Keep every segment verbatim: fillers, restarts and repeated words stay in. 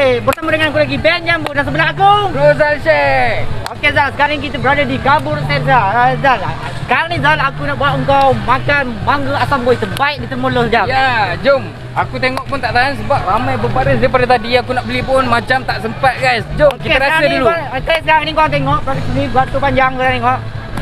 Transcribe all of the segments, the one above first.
Okey, bersama dengan aku lagi Ben Jambu dan sebelah aku Rozal Sheikh. Okey Zal, sekarang kita berada di Kabur Set Zal. Zal, sekarang ni Zal aku nak buat engkau makan mangga asam boy terbaik di Temuloh Zal. Ya, jom. Aku tengok pun tak tahan sebab ramai berbaris daripada tadi. Aku nak beli pun macam tak sempat guys. Jom okay, kita rasa dulu. Okey, sekarang ni kau tengok proses ni batu panjang kau tengok.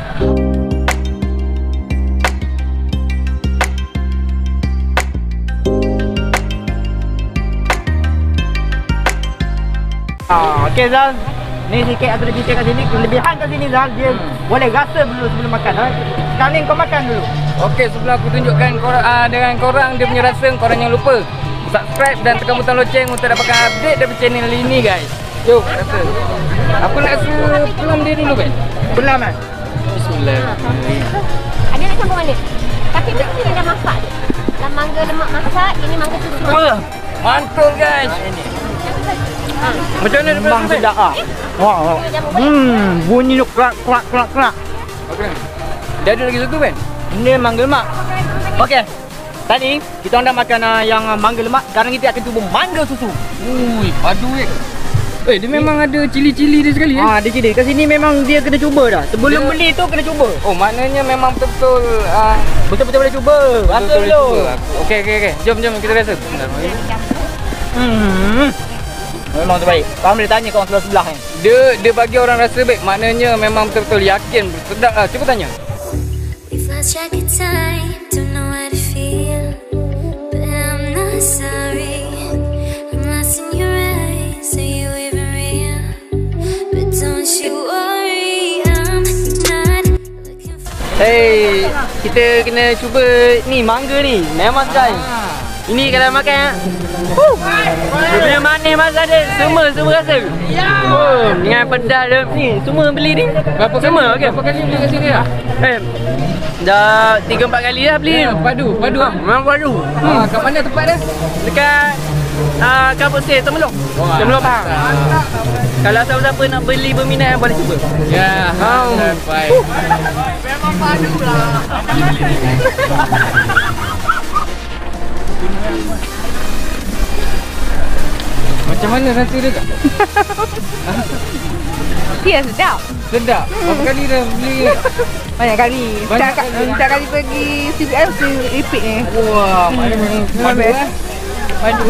Ah, okey Zal. Ni sikit aku lagi cakap kat sini, kelebihan kat sini Zal, dia hmm. boleh rasa dulu sebelum makan. Ha? Sekarang ni kau makan dulu. Okey, sebelum aku tunjukkan korang, uh, dengan korang dia punya rasa, korang jangan lupa subscribe dan tekan butang loceng untuk dapatkan update dari channel ini guys. Jom, rasa. Aku nak rasa pelam dia dulu kan. Pelam kan? Bismillahirrahmanirrahim. Ada nak campur mana? Tapi dia ni dah masak. Dah mangga lemak masak, ini mangga susu. Oh, mantul guys. Ha. Macam mana dia Bang sedap ah. Wah. Hmm, bunyi tu kerak kerak kerak kerak. Okey. Dia ada lagi satu kan? Ini mangga lemak. Okey. Tadi kita orang dah makan uh, yang uh, mangga lemak, sekarang kita akan cuba mangga susu. Ui, padu eh. Eh, dia memang ada cili-cili dia sekali eh. Ha, dia cili. Kat sini memang dia kena cuba dah. Sebelum dia... beli tu kena cuba. Oh, maknanya memang betul-betul uh, betul-betul boleh cuba. Rasa dulu. Okey, okey, okey. Jom, jom kita rasa. Hmm. Memang terbaik. Kau boleh tanya kawan sebelah-sebelah ni. Dia dia bagi orang rasa baik. Maknanya memang betul-betul yakin. Sedap lah. Cuba tanya. Hey, kita kena cuba ni mangga ni. Memang sedap. Ah. Ini kalau makan huh. Dia manis masa dia. Semua semua rasa. Ya. Oh, dengan pedas dia ni. Semua beli ni. Berapa semua kali? Okay. Berapa kali beli kat sini dah? Eh. Dah tiga empat kali dah beli. Ya, padu, padu. Ha, memang padu. Hmm. Ha, kat mana tempat dia? Dekat uh, Kabur Set Temuloh. Temuloh Pahang. Kalau siapa-siapa nak beli berminat boleh cuba. Ya, ha. Baik. Uh. Memang padu lah. Macam mana rasa dia kak? Dia sedap. Sedap? Berapa kali dah beli? Banyak kali. Banyak Setiap kali. Setiap kali pergi C B S tu repeat ni. Wah, mana mana padu eh? Padu.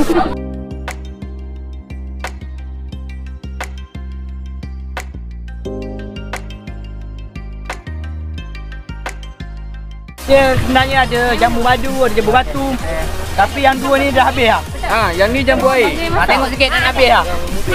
Dia sebenarnya ada jambu madu, ada jambu batu. Tapi yang dua ni dah habis dah. Ha, yang ni jambu air. Ha, tengok sikit nak habis dah.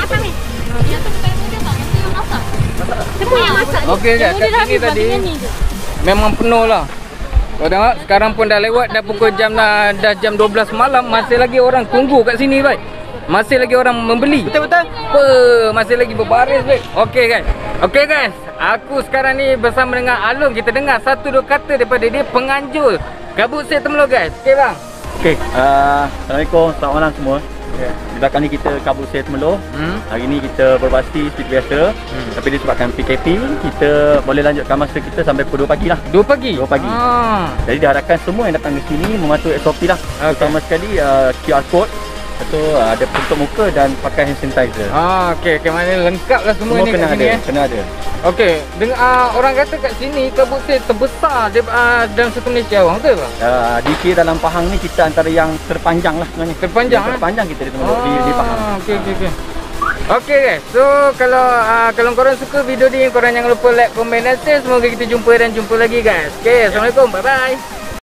Semua yang masak. Okey kat sini tadi memang penuh lah. Kau tengok sekarang pun dah lewat, dah pukul jam dah, dah jam dua belas malam, masih lagi orang tunggu kat sini baik. Masih lagi orang membeli. Betul-betul. Apa? Masih lagi berbaris baik. Okey guys. Okey guys. Aku sekarang ni bersama dengan Alung, kita dengar satu dua kata daripada dia, penganjur Kabur Set Temuloh guys. Okey bang. Okey, uh, Assalamualaikum, selamat malam semua. Yeah. Di belakang ni kita Kabur Set Temuloh. Hmm. Hari ni kita berbasi seperti biasa. Hmm. Tapi disebabkan P K P, kita boleh lanjutkan masa kita sampai pukul dua pagi lah. dua pagi? dua pagi. Ah. Jadi diharapkan semua yang datang ke sini mematuhi S O P lah. Okay. Pertama sekali uh, Q R code. Lepas tu uh, ada tutup muka dan pakai hand sanitizer. Ah, okey, okey, mana lengkap lah semua, semua ni kena kat ada, sini eh. Kena ada. Okey, dengan uh, orang kata kat sini Kabur Set terbesar di, uh, dalam satu Malaysia, bang, betul tak? Uh, di kira dalam Pahang ni kita antara yang terpanjang lah sebenarnya. Terpanjang eh? Terpanjang kita di Temuloh, ah, di, di Pahang. Okey, okey, okey. Okey guys, so kalau uh, kalau korang suka video ni, korang jangan lupa like, komen dan share. Semoga kita jumpa dan jumpa lagi guys. Okey, Assalamualaikum, bye bye.